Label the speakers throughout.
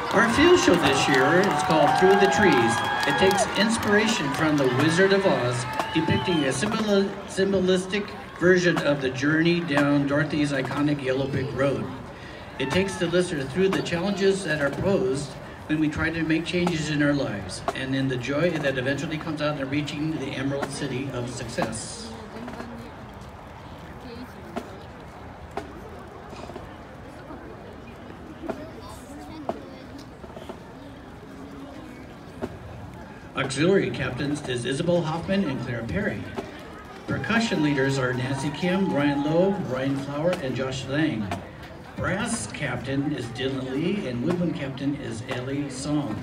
Speaker 1: Our field show this year is called Through the Trees. It takes inspiration from The Wizard of Oz, depicting a symbolistic version of the journey down Dorothy's iconic Yellow Brick Road. It takes the listener through the challenges that are posed when we try to make changes in our lives, and in the joy that eventually comes out in reaching the Emerald City of Success. Auxiliary captains is Isabel Hoffman and Claire Perry. Percussion leaders are Nancy Kim, Ryan Lowe, Ryan Flower, and Josh Lang. Brass captain is Dylan Lee, and woodwind captain is Ellie Song.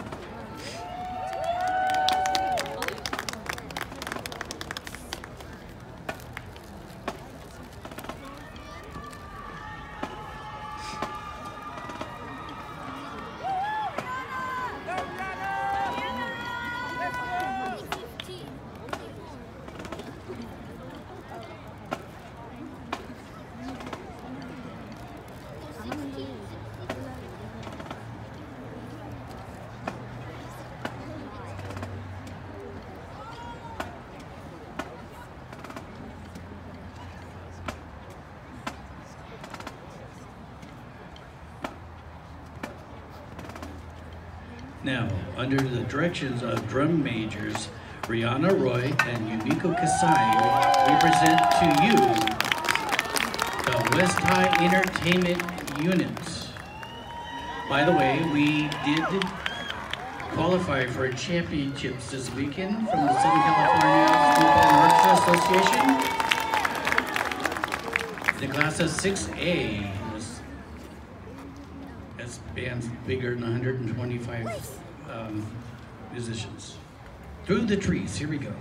Speaker 1: Now, under the directions of drum majors Rihanna Roy and Yumiko Kasai, we present to you the West High Entertainment Unit. By the way, we did qualify for championships this weekend from the Southern California School Band Orchestra Association. The class of 6A. That's bands bigger than 125 musicians. Through the Trees, here we go.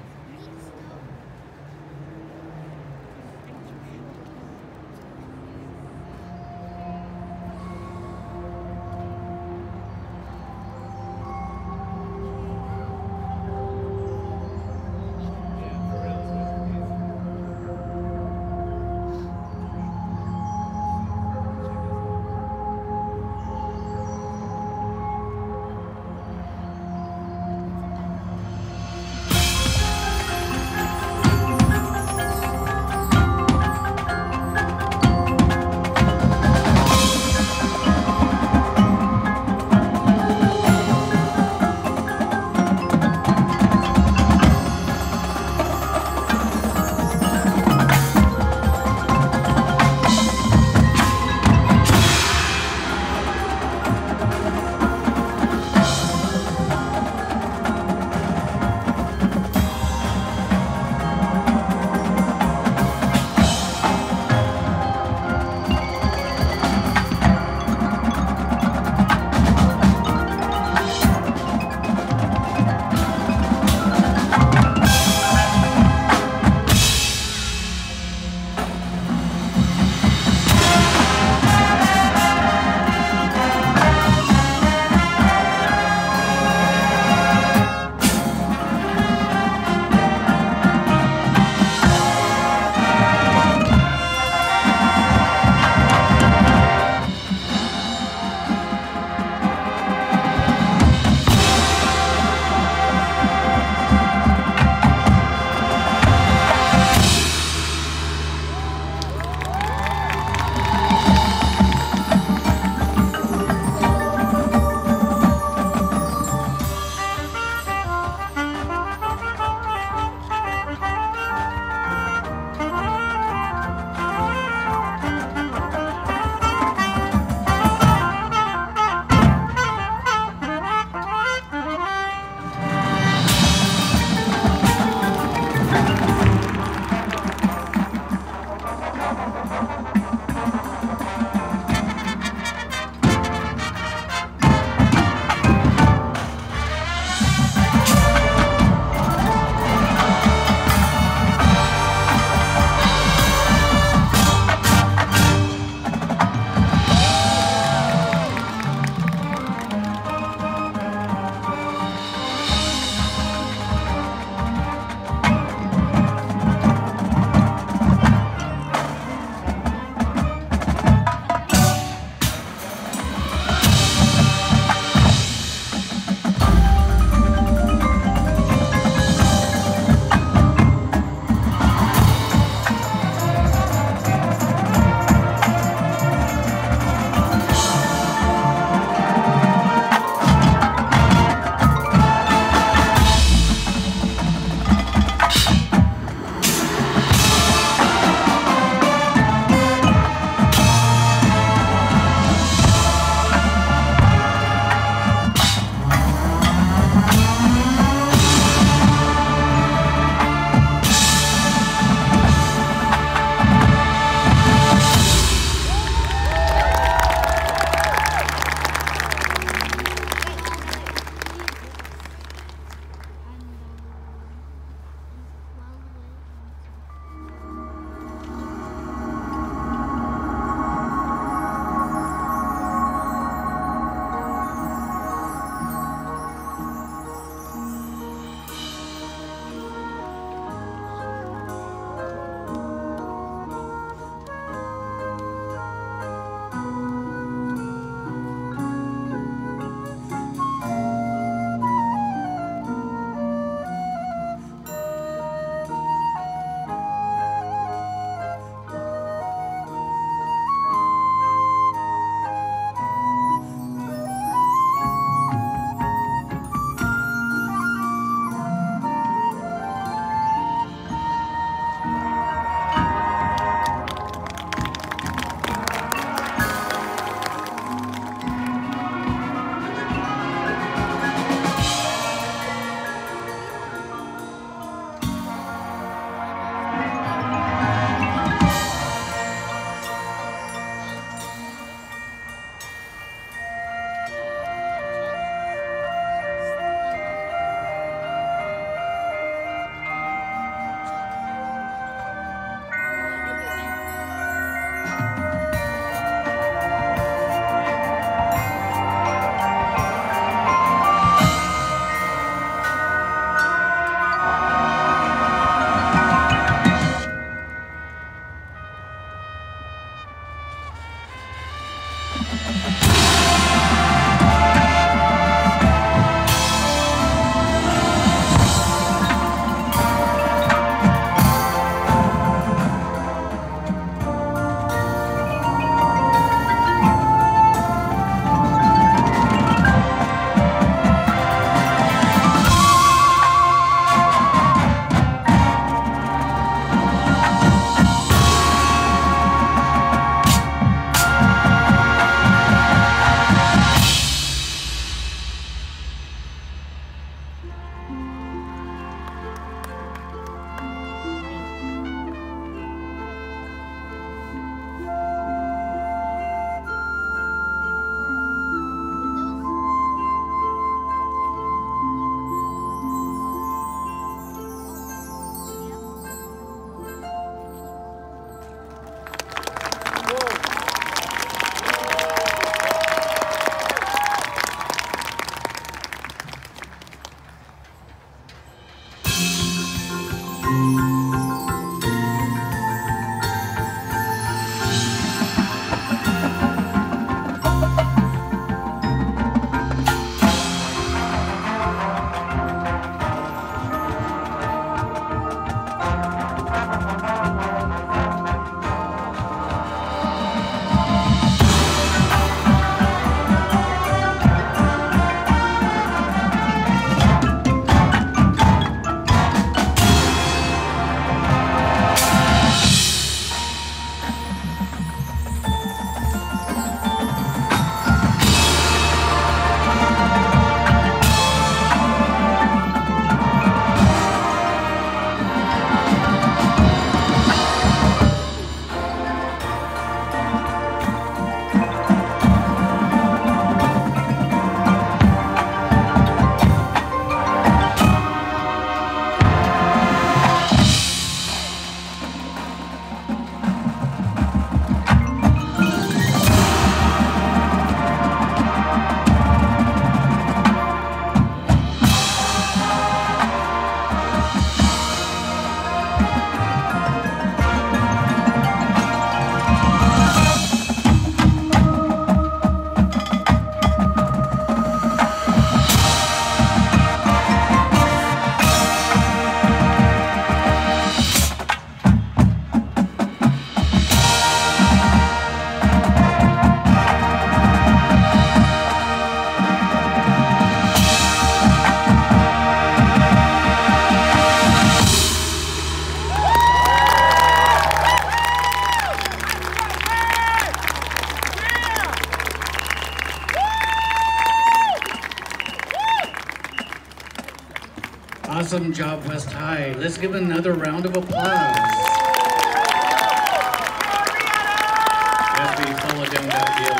Speaker 1: Awesome job, West High. Let's give another round of applause. As we follow down that hill.